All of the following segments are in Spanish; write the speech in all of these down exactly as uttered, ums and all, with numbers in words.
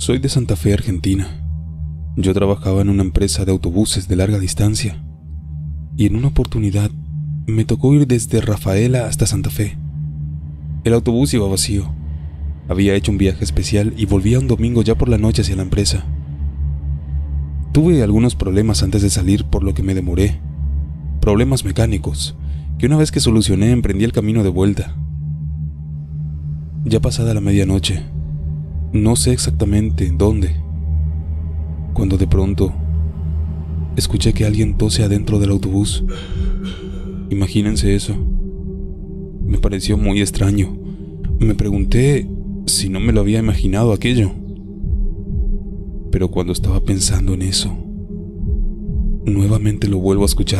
Soy de Santa Fe, Argentina. Yo trabajaba en una empresa de autobuses de larga distancia y en una oportunidad me tocó ir desde Rafaela hasta Santa Fe. El autobús iba vacío. Había hecho un viaje especial y volvía un domingo ya por la noche hacia la empresa. Tuve algunos problemas antes de salir, por lo que me demoré. Problemas mecánicos, que una vez que solucioné emprendí el camino de vuelta. Ya pasada la medianoche, no sé exactamente dónde, cuando de pronto escuché que alguien tose adentro del autobús. Imagínense eso. Me pareció muy extraño. Me pregunté si no me lo había imaginado aquello. Pero cuando estaba pensando en eso, nuevamente lo vuelvo a escuchar.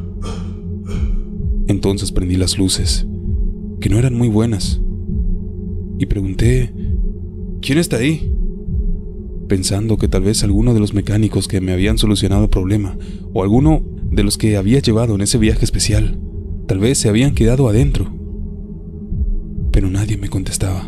Entonces prendí las luces, que no eran muy buenas, y pregunté: ¿quién está ahí? Pensando que tal vez alguno de los mecánicos que me habían solucionado el problema, o alguno de los que había llevado en ese viaje especial, tal vez se habían quedado adentro. Pero nadie me contestaba.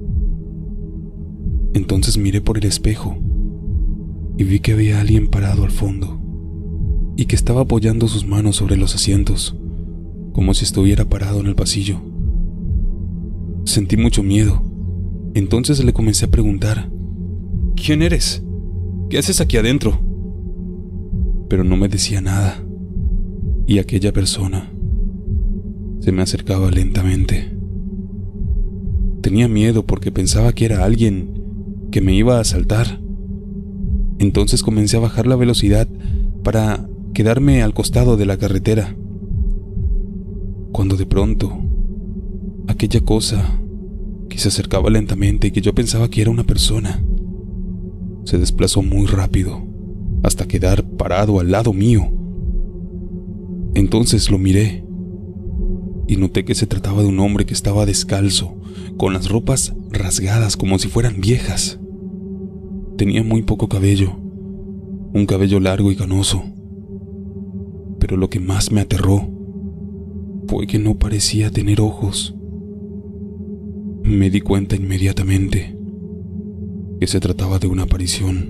Entonces miré por el espejo y vi que había alguien parado al fondo y que estaba apoyando sus manos sobre los asientos, como si estuviera parado en el pasillo. Sentí mucho miedo. Entonces le comencé a preguntar: ¿quién eres? ¿Qué haces aquí adentro? Pero no me decía nada, y aquella persona se me acercaba lentamente. Tenía miedo porque pensaba que era alguien que me iba a asaltar. Entonces comencé a bajar la velocidad para quedarme al costado de la carretera, cuando de pronto aquella cosa que se acercaba lentamente y que yo pensaba que era una persona se desplazó muy rápido hasta quedar parado al lado mío. Entonces lo miré y noté que se trataba de un hombre que estaba descalzo, con las ropas rasgadas como si fueran viejas. Tenía muy poco cabello, un cabello largo y canoso. Pero lo que más me aterró fue que no parecía tener ojos. Me di cuenta inmediatamente que se trataba de una aparición.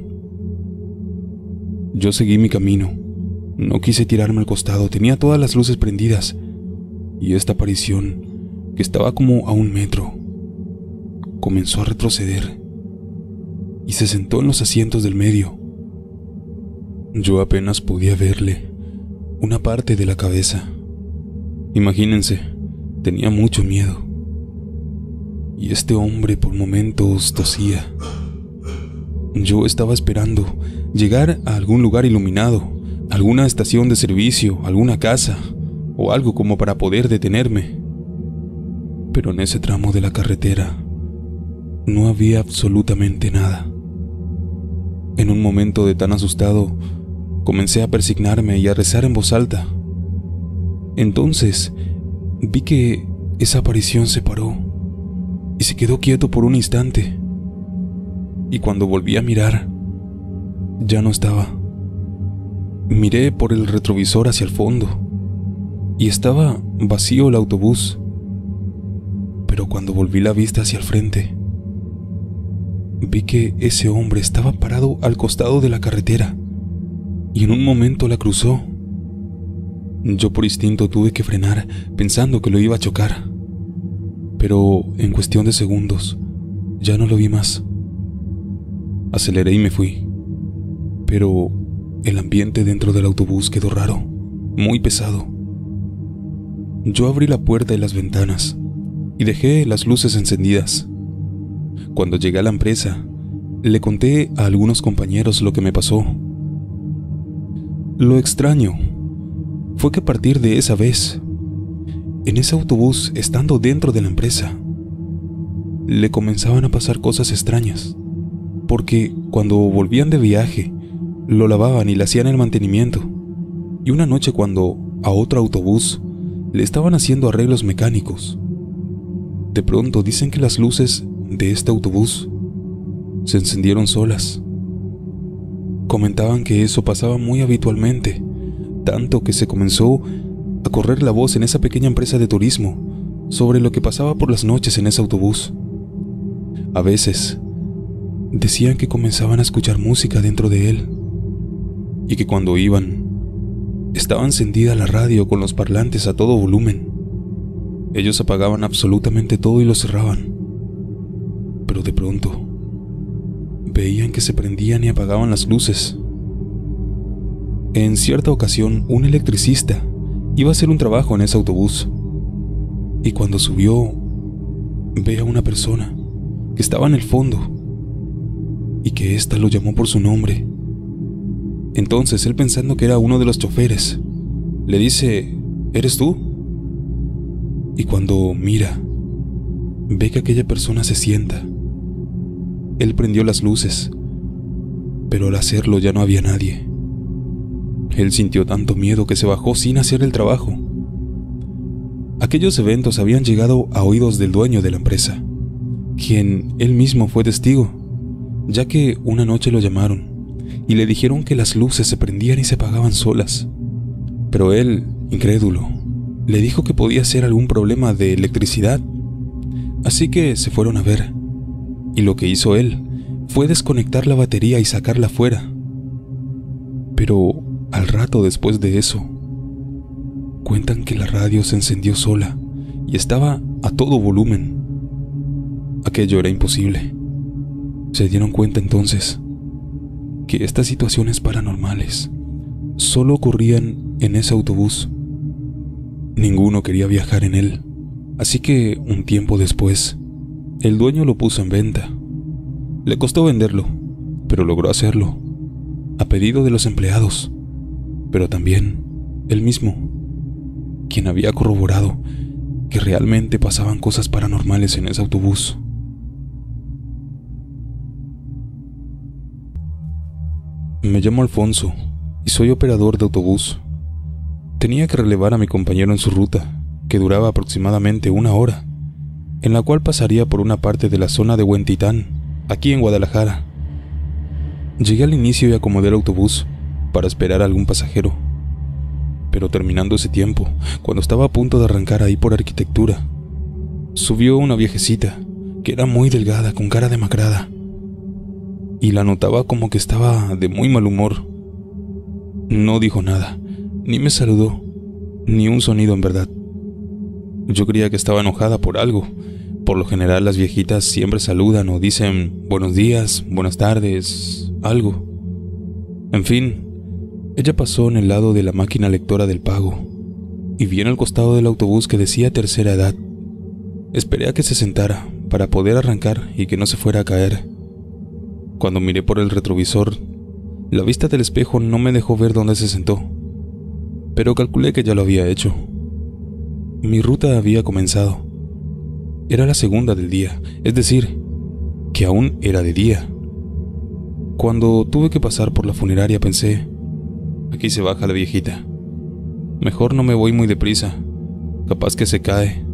Yo seguí mi camino. No quise tirarme al costado, tenía todas las luces prendidas, y esta aparición, que estaba como a un metro, comenzó a retroceder y se sentó en los asientos del medio. Yo apenas podía verle una parte de la cabeza. Imagínense, tenía mucho miedo. Y este hombre por momentos tosía. Yo estaba esperando llegar a algún lugar iluminado, alguna estación de servicio, alguna casa o algo como para poder detenerme. Pero en ese tramo de la carretera no había absolutamente nada. En un momento de tan asustado, comencé a persignarme y a rezar en voz alta. Entonces vi que esa aparición se paró y se quedó quieto por un instante. Y cuando volví a mirar, ya no estaba. Miré por el retrovisor hacia el fondo y estaba vacío el autobús. Pero cuando volví la vista hacia el frente, vi que ese hombre estaba parado al costado de la carretera y en un momento la cruzó. Yo por instinto tuve que frenar pensando que lo iba a chocar, pero en cuestión de segundos ya no lo vi más. Aceleré y me fui, pero el ambiente dentro del autobús quedó raro, muy pesado. Yo abrí la puerta y las ventanas y dejé las luces encendidas. Cuando llegué a la empresa, le conté a algunos compañeros lo que me pasó. Lo extraño fue que a partir de esa vez, en ese autobús, estando dentro de la empresa, le comenzaban a pasar cosas extrañas, porque cuando volvían de viaje, lo lavaban y le hacían el mantenimiento. Y una noche, cuando a otro autobús le estaban haciendo arreglos mecánicos, de pronto dicen que las luces de este autobús se encendieron solas. Comentaban que eso pasaba muy habitualmente, tanto que se comenzó a correr la voz en esa pequeña empresa de turismo sobre lo que pasaba por las noches en ese autobús. A veces decían que comenzaban a escuchar música dentro de él y que cuando iban, estaba encendida la radio con los parlantes a todo volumen. Ellos apagaban absolutamente todo y lo cerraban, pero de pronto veían que se prendían y apagaban las luces. En cierta ocasión, un electricista iba a hacer un trabajo en ese autobús y cuando subió, ve a una persona que estaba en el fondo y que ésta lo llamó por su nombre. Entonces él, pensando que era uno de los choferes, le dice: ¿eres tú? Y cuando mira, ve que aquella persona se sienta. Él prendió las luces, pero al hacerlo ya no había nadie. Él sintió tanto miedo que se bajó sin hacer el trabajo. Aquellos eventos habían llegado a oídos del dueño de la empresa, quien él mismo fue testigo, ya que una noche lo llamaron y le dijeron que las luces se prendían y se apagaban solas. Pero él, incrédulo, le dijo que podía ser algún problema de electricidad. Así que se fueron a ver, y lo que hizo él fue desconectar la batería y sacarla fuera. Pero al rato después de eso, cuentan que la radio se encendió sola y estaba a todo volumen. Aquello era imposible. Se dieron cuenta entonces que estas situaciones paranormales solo ocurrían en ese autobús. Ninguno quería viajar en él, así que un tiempo después, el dueño lo puso en venta. Le costó venderlo, pero logró hacerlo, a pedido de los empleados, pero también él mismo, quien había corroborado que realmente pasaban cosas paranormales en ese autobús. Me llamo Alfonso y soy operador de autobús. Tenía que relevar a mi compañero en su ruta, que duraba aproximadamente una hora, en la cual pasaría por una parte de la zona de Huentitán, aquí en Guadalajara. Llegué al inicio y acomodé el autobús para esperar a algún pasajero. Pero terminando ese tiempo, cuando estaba a punto de arrancar ahí por Arquitectura, subió una viejecita que era muy delgada, con cara demacrada, y la notaba como que estaba de muy mal humor. No dijo nada, ni me saludó, ni un sonido en verdad. Yo creía que estaba enojada por algo. Por lo general las viejitas siempre saludan o dicen buenos días, buenas tardes, algo. En fin, ella pasó en el lado de la máquina lectora del pago y vi en el costado del autobús que decía tercera edad. Esperé a que se sentara para poder arrancar y que no se fuera a caer. Cuando miré por el retrovisor, la vista del espejo no me dejó ver dónde se sentó, pero calculé que ya lo había hecho. Mi ruta había comenzado. Era la segunda del día, es decir, que aún era de día. Cuando tuve que pasar por la funeraria pensé: aquí se baja la viejita. Mejor no me voy muy deprisa, capaz que se cae.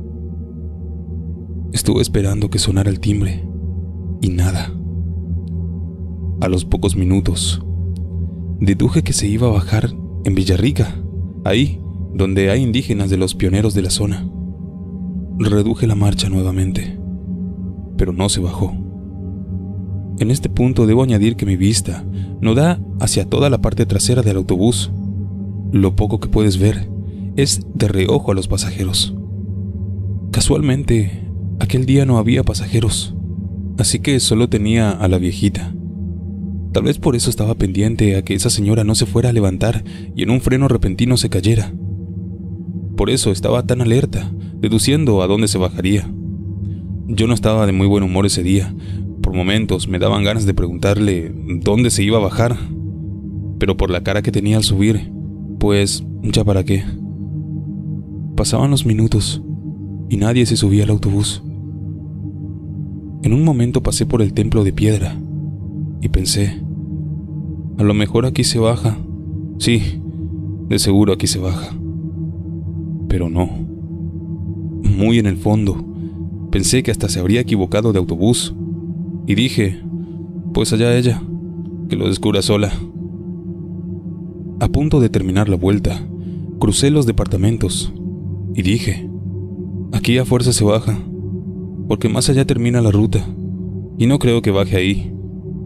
Estuve esperando que sonara el timbre, y nada. A los pocos minutos, deduje que se iba a bajar en Villarrica, ahí donde hay indígenas de los pioneros de la zona. Reduje la marcha nuevamente, pero no se bajó. En este punto debo añadir que mi vista no da hacia toda la parte trasera del autobús. Lo poco que puedes ver es de reojo a los pasajeros. Casualmente, aquel día no había pasajeros, así que solo tenía a la viejita. Tal vez por eso estaba pendiente a que esa señora no se fuera a levantar y en un freno repentino se cayera. Por eso estaba tan alerta, deduciendo a dónde se bajaría. Yo no estaba de muy buen humor ese día. Por momentos me daban ganas de preguntarle dónde se iba a bajar, pero por la cara que tenía al subir, pues ya para qué. Pasaban los minutos y nadie se subía al autobús. En un momento pasé por el templo de piedra y pensé: a lo mejor aquí se baja. Sí, de seguro aquí se baja. Pero no. Muy en el fondo, pensé que hasta se habría equivocado de autobús. Y dije: pues allá ella, que lo descubra sola. A punto de terminar la vuelta, crucé los departamentos y dije: aquí a fuerza se baja, porque más allá termina la ruta, y no creo que baje ahí.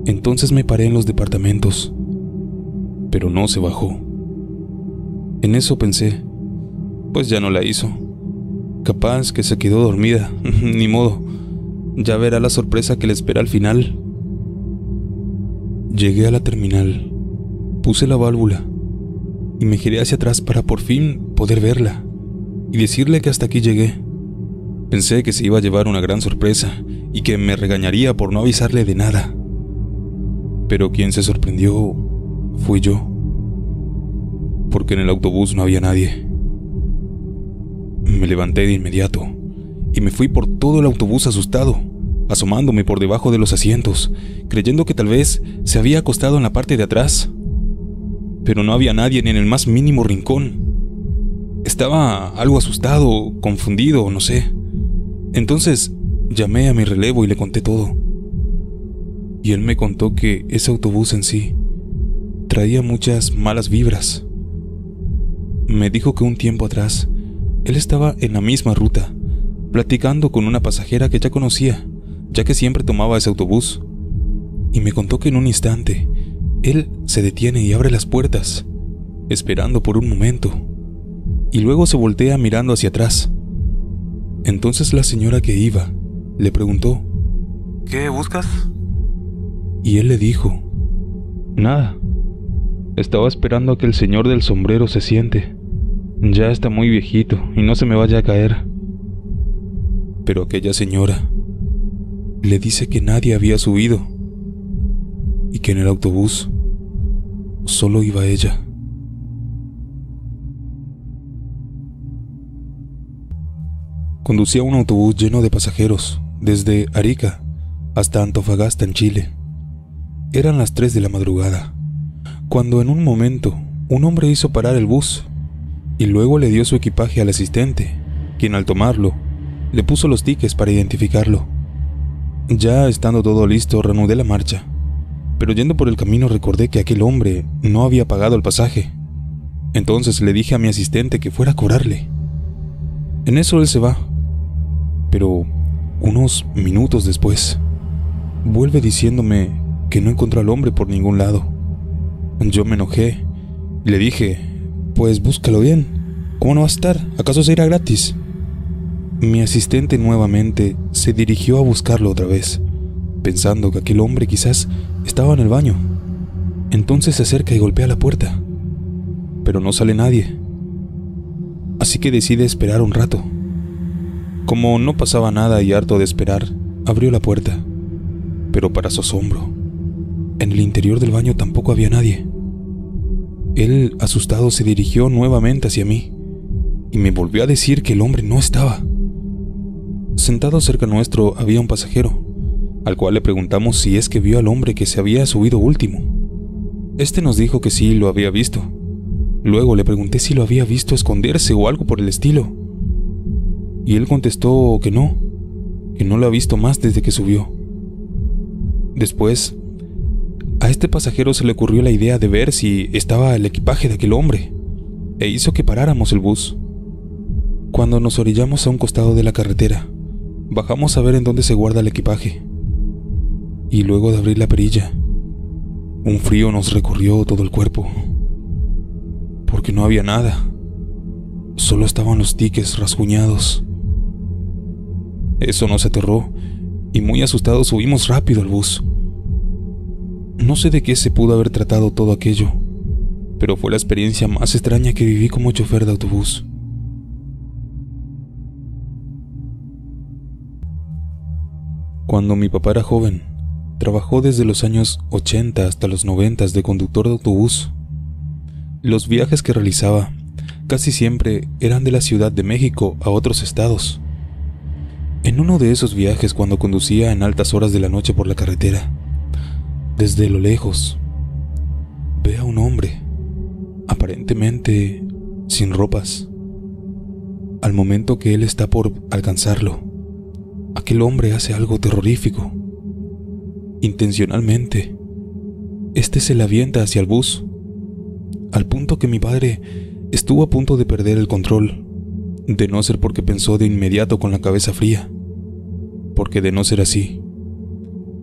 Entonces me paré en los departamentos, pero no se bajó. En eso pensé, pues ya no la hizo. Capaz que se quedó dormida, ni modo. Ya verá la sorpresa que le espera al final. Llegué a la terminal, puse la válvula y me giré hacia atrás para por fin poder verla y decirle que hasta aquí llegué. Pensé que se iba a llevar una gran sorpresa y que me regañaría por no avisarle de nada. Pero quien se sorprendió fui yo, porque en el autobús no había nadie. Me levanté de inmediato y me fui por todo el autobús asustado, asomándome por debajo de los asientos, creyendo que tal vez se había acostado en la parte de atrás. Pero no había nadie ni en el más mínimo rincón. Estaba algo asustado, confundido, no sé. Entonces llamé a mi relevo y le conté todo. Y él me contó que ese autobús en sí traía muchas malas vibras. Me dijo que un tiempo atrás él estaba en la misma ruta, platicando con una pasajera que ya conocía, ya que siempre tomaba ese autobús. Y me contó que en un instante él se detiene y abre las puertas, esperando por un momento, y luego se voltea mirando hacia atrás. Entonces la señora que iba le preguntó: ¿Qué buscas? Y él le dijo: nada, estaba esperando a que el señor del sombrero se siente. Ya está muy viejito y no se me vaya a caer. Pero aquella señora le dice que nadie había subido y que en el autobús solo iba ella. Conducía un autobús lleno de pasajeros desde Arica hasta Antofagasta, en Chile. Eran las tres de la madrugada, cuando en un momento un hombre hizo parar el bus y luego le dio su equipaje al asistente, quien al tomarlo le puso los tickets para identificarlo. Ya estando todo listo, reanudé la marcha, pero yendo por el camino recordé que aquel hombre no había pagado el pasaje. Entonces le dije a mi asistente que fuera a cobrarle. En eso él se va, pero unos minutos después vuelve diciéndome que no encontró al hombre por ningún lado. Yo me enojé y le dije: pues búscalo bien, ¿cómo no va a estar? ¿Acaso se irá gratis? Mi asistente nuevamente se dirigió a buscarlo otra vez, pensando que aquel hombre quizás estaba en el baño. Entonces se acerca y golpea la puerta, pero no sale nadie. Así que decide esperar un rato. Como no pasaba nada y harto de esperar, abrió la puerta, pero para su asombro, en el interior del baño tampoco había nadie. Él, asustado, se dirigió nuevamente hacia mí y me volvió a decir que el hombre no estaba. Sentado cerca nuestro había un pasajero, al cual le preguntamos si es que vio al hombre que se había subido último. Este nos dijo que sí lo había visto. Luego le pregunté si lo había visto esconderse o algo por el estilo, y él contestó que no, que no lo ha visto más desde que subió. Después, a este pasajero se le ocurrió la idea de ver si estaba el equipaje de aquel hombre, e hizo que paráramos el bus. Cuando nos orillamos a un costado de la carretera, bajamos a ver en dónde se guarda el equipaje, y luego de abrir la perilla, un frío nos recorrió todo el cuerpo, porque no había nada, solo estaban los tickets rasguñados. Eso nos aterró, y muy asustados subimos rápido al bus. No sé de qué se pudo haber tratado todo aquello, pero fue la experiencia más extraña que viví como chofer de autobús. Cuando mi papá era joven, trabajó desde los años ochenta hasta los noventa de conductor de autobús. Los viajes que realizaba casi siempre eran de la Ciudad de México a otros estados. En uno de esos viajes, cuando conducía en altas horas de la noche por la carretera, desde lo lejos, ve a un hombre, aparentemente sin ropas. Al momento que él está por alcanzarlo, aquel hombre hace algo terrorífico. Intencionalmente, este se le avienta hacia el bus, al punto que mi padre estuvo a punto de perder el control, de no ser porque pensó de inmediato con la cabeza fría, porque de no ser así,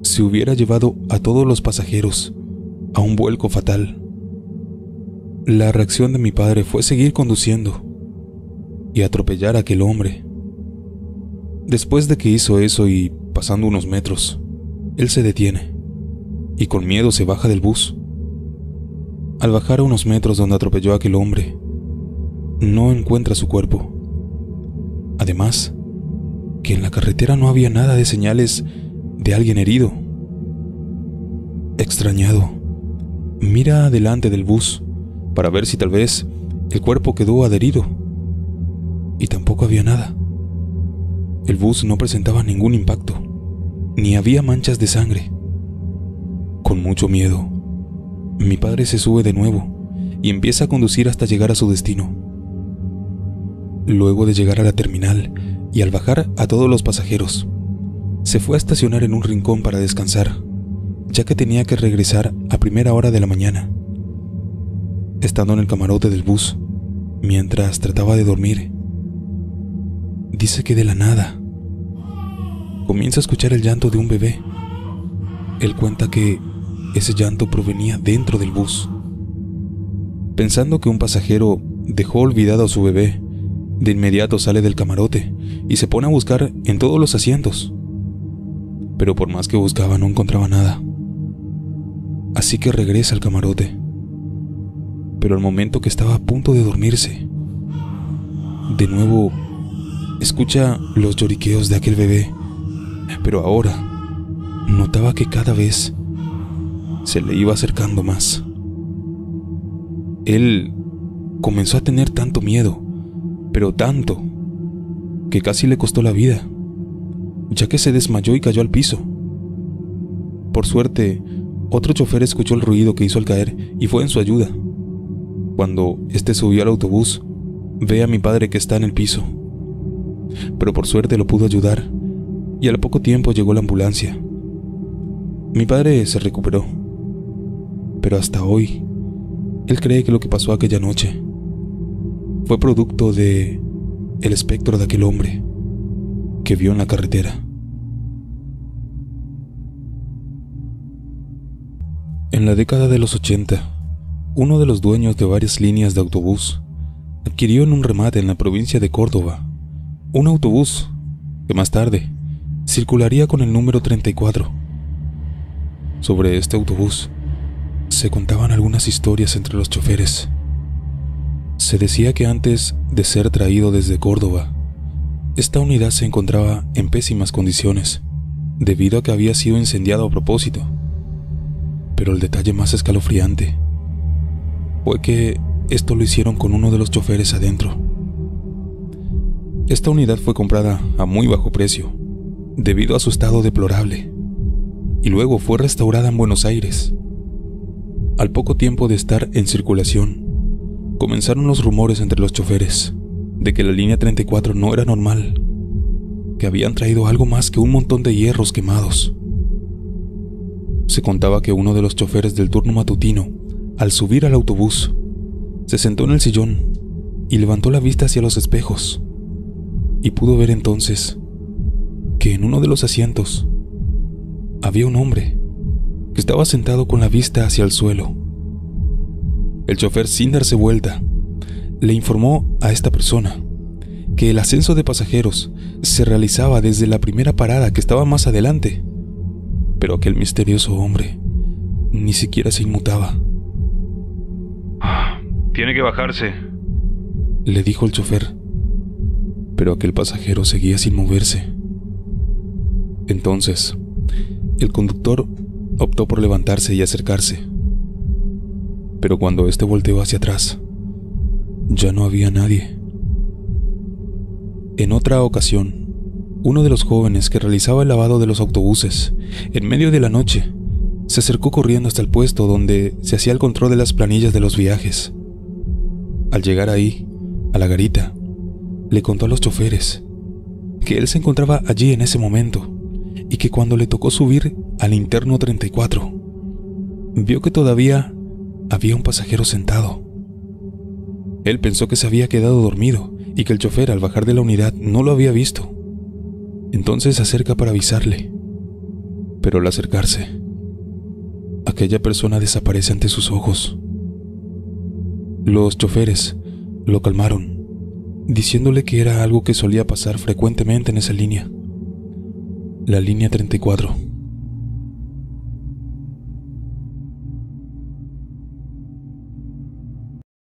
se hubiera llevado a todos los pasajeros a un vuelco fatal. La reacción de mi padre fue seguir conduciendo y atropellar a aquel hombre. Después de que hizo eso y pasando unos metros, él se detiene y con miedo se baja del bus. Al bajar a unos metros donde atropelló a aquel hombre, no encuentra su cuerpo. Además, que en la carretera no había nada de señales de alguien herido. Extrañado, mira adelante del bus para ver si tal vez el cuerpo quedó adherido, y tampoco había nada. El bus no presentaba ningún impacto, ni había manchas de sangre. Con mucho miedo, mi padre se sube de nuevo y empieza a conducir hasta llegar a su destino. Luego de llegar a la terminal y al bajar a todos los pasajeros, se fue a estacionar en un rincón para descansar, ya que tenía que regresar a primera hora de la mañana. Estando en el camarote del bus, mientras trataba de dormir, dice que de la nada comienza a escuchar el llanto de un bebé. Él cuenta que ese llanto provenía dentro del bus. Pensando que un pasajero dejó olvidado a su bebé, de inmediato sale del camarote y se pone a buscar en todos los asientos. Pero por más que buscaba no encontraba nada. Así que regresa al camarote. Pero al momento que estaba a punto de dormirse, de nuevo escucha los lloriqueos de aquel bebé, pero ahora notaba que cada vez se le iba acercando más. Él comenzó a tener tanto miedo, pero tanto, que casi le costó la vida, ya que se desmayó y cayó al piso. Por suerte, otro chofer escuchó el ruido que hizo al caer y fue en su ayuda. Cuando éste subió al autobús, ve a mi padre que está en el piso, pero por suerte lo pudo ayudar y al poco tiempo llegó la ambulancia. Mi padre se recuperó, pero hasta hoy él cree que lo que pasó aquella noche fue producto de el espectro de aquel hombre que vio en la carretera. En la década de los ochenta, uno de los dueños de varias líneas de autobús adquirió en un remate en la provincia de Córdoba un autobús que más tarde circularía con el número treinta y cuatro. Sobre este autobús se contaban algunas historias entre los choferes. Se decía que antes de ser traído desde Córdoba, esta unidad se encontraba en pésimas condiciones, debido a que había sido incendiado a propósito. Pero el detalle más escalofriante fue que esto lo hicieron con uno de los choferes adentro. Esta unidad fue comprada a muy bajo precio, debido a su estado deplorable, y luego fue restaurada en Buenos Aires. Al poco tiempo de estar en circulación, comenzaron los rumores entre los choferes de que la línea treinta y cuatro no era normal, que habían traído algo más que un montón de hierros quemados. Se contaba que uno de los choferes del turno matutino, al subir al autobús, se sentó en el sillón y levantó la vista hacia los espejos, y pudo ver entonces que en uno de los asientos había un hombre que estaba sentado con la vista hacia el suelo. El chofer, sin darse vuelta, le informó a esta persona que el ascenso de pasajeros se realizaba desde la primera parada que estaba más adelante, pero aquel misterioso hombre ni siquiera se inmutaba. Tiene que bajarse, le dijo el chofer, pero aquel pasajero seguía sin moverse. Entonces, el conductor optó por levantarse y acercarse, pero cuando éste volteó hacia atrás, ya no había nadie. En otra ocasión, uno de los jóvenes que realizaba el lavado de los autobuses, en medio de la noche, se acercó corriendo hasta el puesto donde se hacía el control de las planillas de los viajes. Al llegar ahí, a la garita, le contó a los choferes que él se encontraba allí en ese momento y que cuando le tocó subir al interno treinta y cuatro, vio que todavía había un pasajero sentado. Él pensó que se había quedado dormido y que el chofer, al bajar de la unidad, no lo había visto. Entonces se acerca para avisarle, pero al acercarse, aquella persona desaparece ante sus ojos. Los choferes lo calmaron, diciéndole que era algo que solía pasar frecuentemente en esa línea, la línea treinta y cuatro.